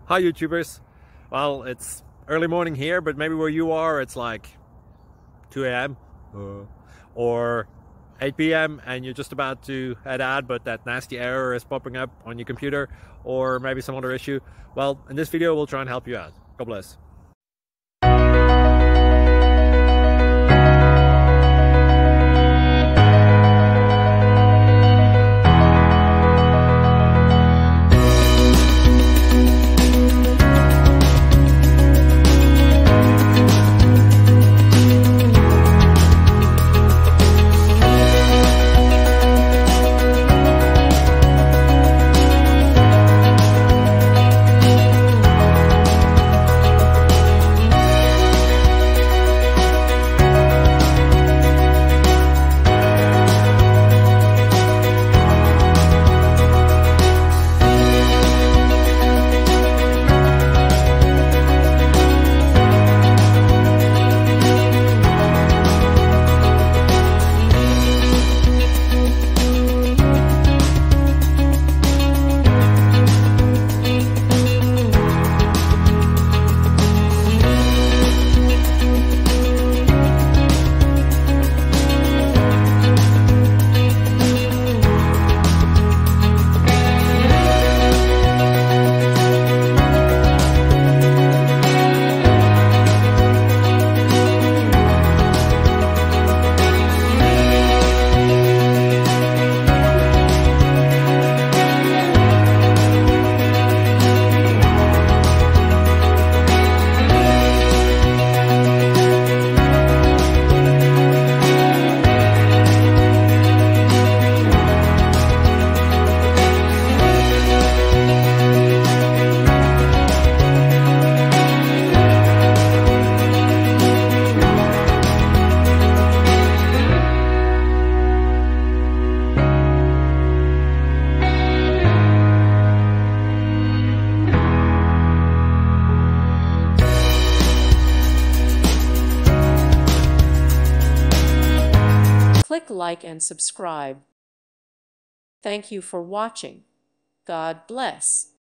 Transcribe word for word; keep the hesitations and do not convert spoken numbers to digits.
Hi YouTubers. Well, it's early morning here, but maybe where you are it's like two A M uh, or eight P M and you're just about to head out, but that nasty error is popping up on your computer, or maybe some other issue. Well, in this video we'll try and help you out. God bless. Click like and subscribe. Thank you for watching. God bless.